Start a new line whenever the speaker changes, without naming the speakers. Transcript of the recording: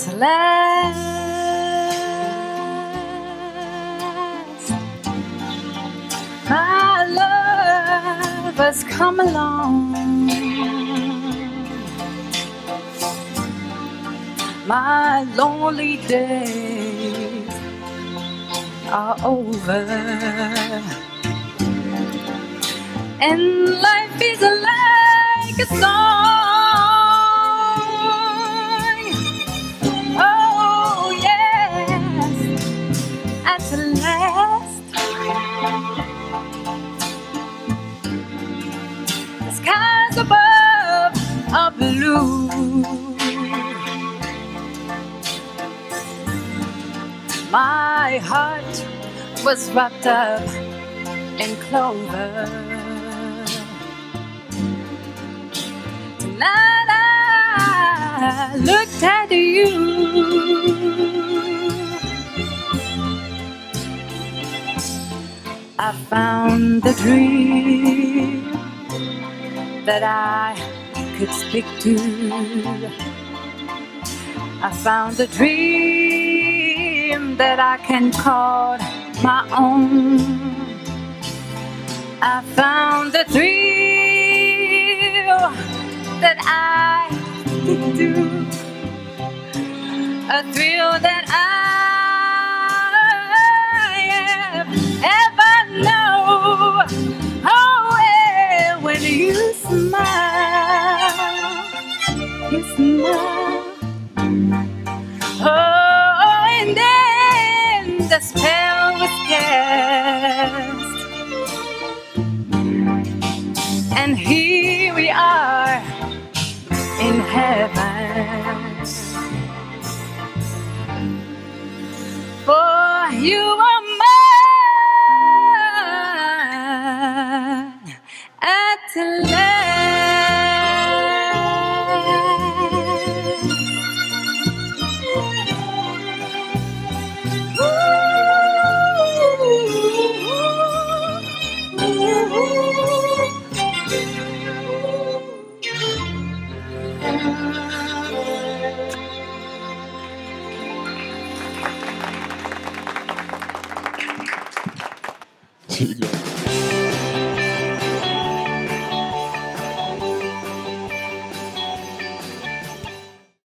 last my love has come along. My lonely days are over, and life is like a song. Oh yes, at last the skies above are blue. My heart was wrapped up in clover. Tonight I looked at you. I found the dream that I could speak to. I found the dream that I can call my own. I found the thrill that I could do, a thrill that I have ever known. Oh, yeah, when you smile, you smile. Oh, and then the spell was cast, and here we are in heaven. For you are mine at last.
Here you go.